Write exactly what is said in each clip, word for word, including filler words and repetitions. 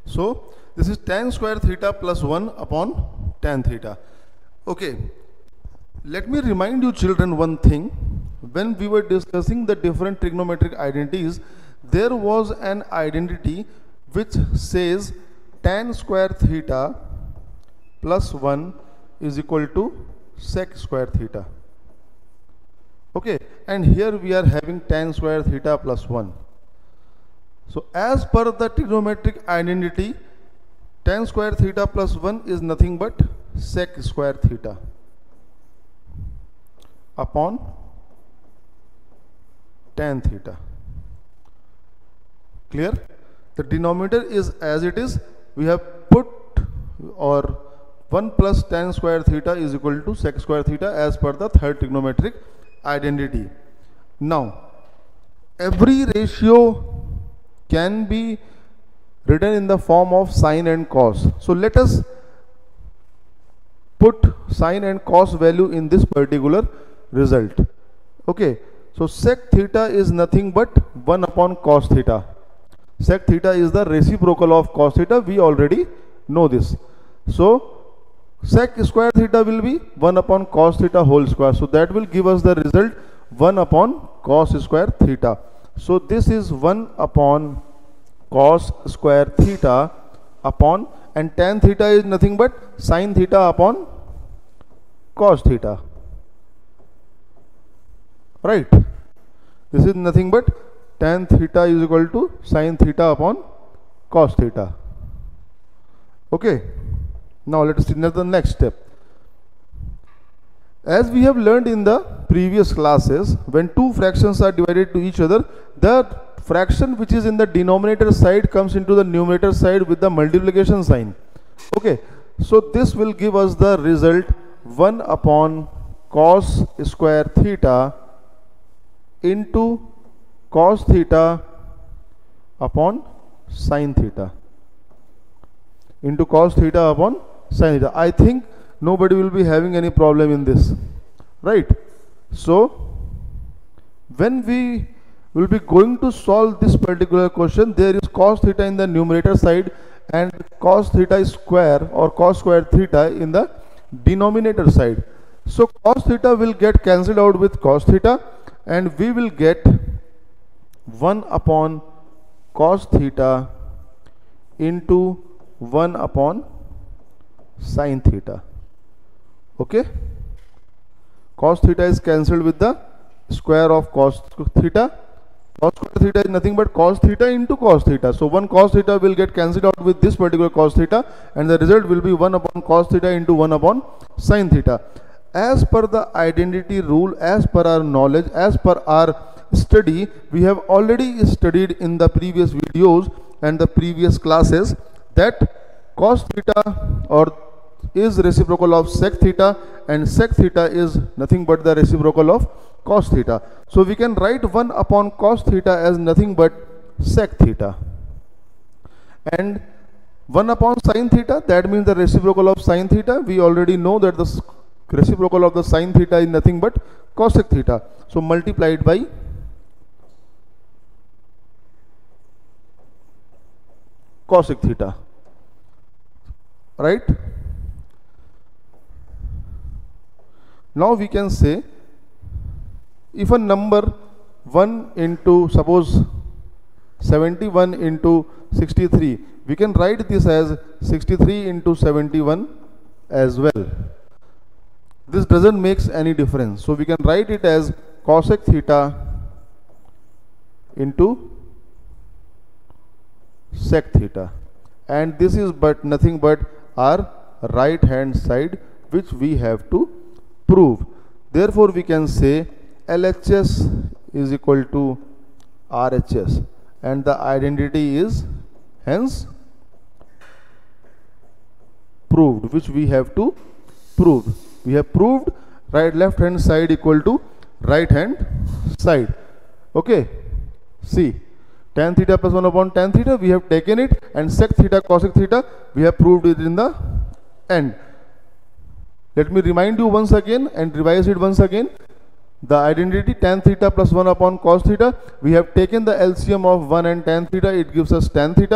So this is tan square theta plus one upon tan theta. Okay, let me remind you children one thing. When we were discussing the different trigonometric identities, there was an identity which says tan square theta plus one is equal to sec square theta. Okay, and here we are having tan square theta plus one. So as per the trigonometric identity, tan square theta plus one is nothing but sec square theta upon tan theta. Clear? The denominator is as it is. We have put or one plus tan square theta is equal to sec square theta as per the third trigonometric identity. Now, every ratio can be written in the form of sine and cos. So let us put sine and cos value in this particular result. Okay, so sec theta is nothing but one upon cos theta. Sec theta is the reciprocal of cos theta. We already know this. So sec square theta will be one upon cos theta whole square. So that will give us the result one upon cos square theta. So this is one upon cos square theta upon, and tan theta is nothing but sin theta upon cos theta. Right? This is nothing but tan theta is equal to sin theta upon cos theta. Okay. Now let us see the next step. As we have learned in the previous classes, when two fractions are divided to each other, the fraction which is in the denominator side comes into the numerator side with the multiplication sign. Okay, so this will give us the result one upon cos square theta into cos theta upon sin theta into cos theta upon sin theta. I think nobody will be having any problem in this, right? So when we will be going to solve this particular question, there is cos theta in the numerator side and cos theta square or cos square theta in the denominator side. So cos theta will get cancelled out with cos theta, and we will get one upon cos theta into one upon sin theta. Okay, cos theta is cancelled with the square of cos theta. Cos square theta is nothing but cos theta into cos theta. So one cos theta will get cancelled out with this particular cos theta, and the result will be one upon cos theta into one upon sin theta. As per the identity rule, as per our knowledge, as per our study, we have already studied in the previous videos and the previous classes that cos theta or is reciprocal of sec theta, and sec theta is nothing but the reciprocal of cos theta. So we can write one upon cos theta as nothing but sec theta, and one upon sin theta, that means the reciprocal of sin theta. We already know that the reciprocal of the sin theta is nothing but cosec theta. So multiplied by cosec theta, right? Now we can say, if a number one into, suppose seventy-one into sixty-three, we can write this as sixty-three into seventy-one as well. This doesn't make any difference. So we can write it as cosec theta into sec theta, and this is but nothing but our right hand side which we have to prove. Therefore we can say L H S is equal to R H S, and the identity is hence proved, which we have to prove. We have proved right left hand side equal to right hand side. Okay, see, tan theta plus one upon tan theta, we have taken it, and sec theta cosec theta, we have proved it in the end. Let me remind you once again and revise it once again. The identity tan theta plus one upon cos theta, we have taken the L C M of one and tan theta, it gives us tan theta.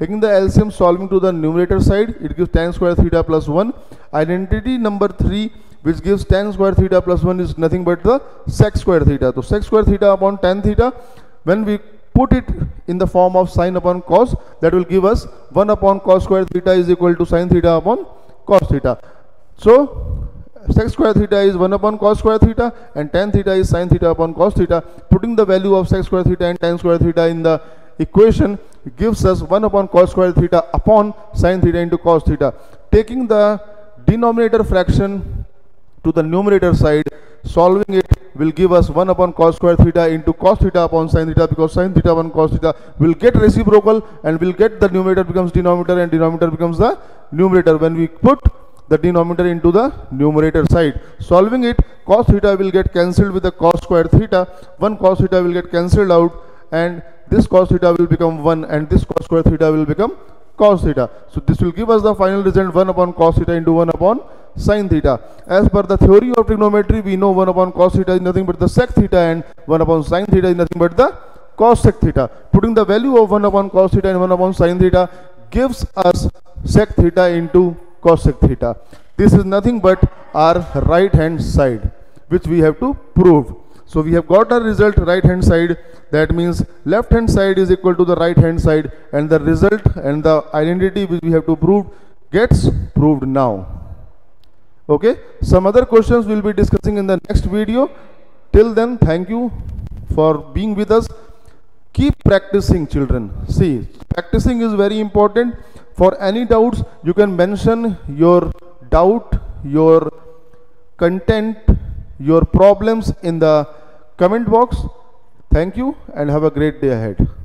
Taking the L C M, solving to the numerator side, it gives tan square theta plus one. Identity number three, which gives tan square theta plus one, is nothing but the sec square theta. So sec square theta upon tan theta, when we put it in the form of sine upon cos, that will give us one upon cos square theta is equal to sine theta upon cos theta. So sec square theta is one upon cos square theta and tan theta is sine theta upon cos theta. Putting the value of sec square theta and tan square theta in the equation gives us one upon cos square theta upon sine theta into cos theta. Taking the denominator fraction to the numerator side, solving it will give us one upon cos square theta into cos theta upon sine theta, because sine theta upon cos theta will get reciprocal and will get the numerator becomes denominator and denominator becomes the numerator when we put the denominator into the numerator side. Solving it, cos theta will get cancelled with the cos square theta, one cos theta will get cancelled out and this cos theta will become one and this cos square theta will become cos theta. So this will give us the final result one upon cos theta into one upon sine theta. As per the theory of trigonometry, we know one upon cos theta is nothing but the sec theta and one upon sine theta is nothing but the cos sec theta. Putting the value of one upon cos theta and one upon sine theta gives us sec theta into cos sec theta. This is nothing but our right hand side, which we have to prove. So we have got a result right hand side, that means left hand side is equal to the right hand side, and the result and the identity which we have to prove gets proved now. Okay, some other questions we'll be discussing in the next video. Till then, thank you for being with us. Keep practicing, children. See, practicing is very important. For any doubts, you can mention your doubt, your content, your problems in the comment box. Thank you and have a great day ahead.